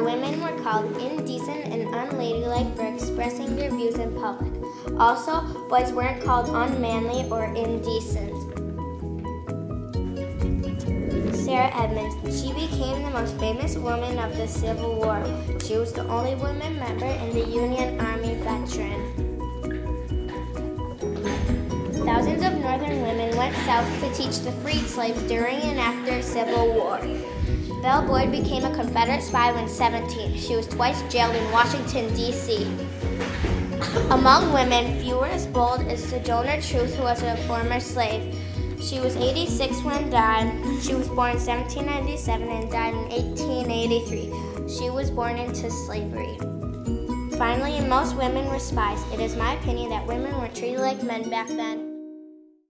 war, women were called indecent and unladylike for expressing their views in public. Also, boys weren't called unmanly or indecent. Sarah Edmonds. She became the most famous woman of the Civil War. She was the only woman member in the Union Army veteran. Thousands of Northern women went south to teach the freed slaves during and after Civil War. Belle Boyd became a Confederate spy when 17. She was twice jailed in Washington, D.C. Among women, few were as bold as Sojourner Truth, who was a former slave. She was 86 when died. She was born in 1797 and died in 1883. She was born into slavery. Finally, most women were spies. It is my opinion that women were treated like men back then.